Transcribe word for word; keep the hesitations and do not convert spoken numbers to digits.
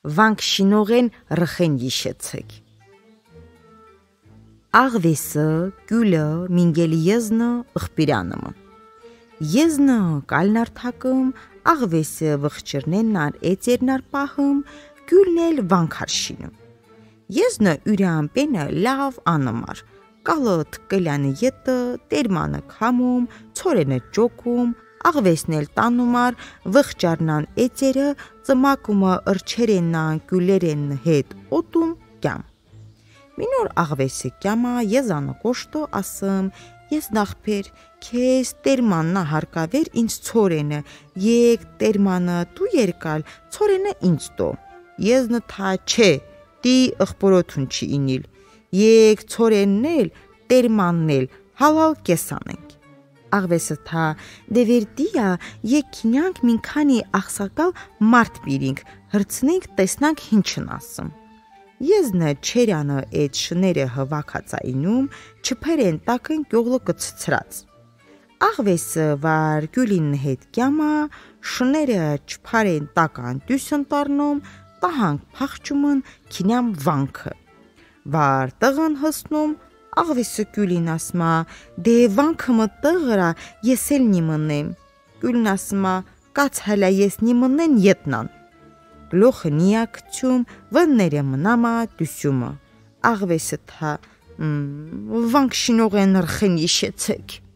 վանք շինողեն ռխեն իշեցեք։ Աղվեսը, գյուլը, մինգելի եզնը, ըխպիրանումը։ Եզնը կալնարդակım, աղվեսը վխճրնեննար էծերնար պահım, գյուլնել վանքար շինում։ Եզնը ուրյան պենը լավ անմար, կալը թկելյանը ետը, տերմանը կամում, ծորենը ճոկում, աղվեսն էլ տանումար, վխճարնան էծերը, ծմակումը ըրչերեննան գյուլերեն հետ օտում կյամ։ Մինոր աղվեսը կյամա եզանը կոշտո ասım, ես նախպեր, քեզ տերմաննա հարկավեր ինձ ծորենը, եկ տերմանը դու երկալ, ծորենը ինձ տո։ Եզնը թա չէ, դի ըխպորոթուն չի ինիլ, եկ ծորեննել, տերմաննել, հալալ կեսանենք։ Աղվեսը թա դևերդիա եկ կինյանք մինքանի աղսակալ մարդ բիրինք, հրցնենք տեսնանք հինչն ասım։ Եզնը չերյանը էտ շները հվակացայնում, չպերեն տակն գյողլը կծծրած։ Աղվեսը վար գյուլին հետ կյամա, շները չպարեն տական դյուսն տարնում, տահանք պախճումն կինյամ վանքը։ Վար տղն հսնում, աղվեսը գյուլին ասմա, դե վանքը մը տղıra ես էլ նիմնեմ։ Գյուլն ասմա, կաց հələ ես նիմնեն ետնան։ Գլոխը նիակցում, վնները մնամա դյուսումը։ Աղվեսը թա, վանք շինող են ռխեն իշեցեք։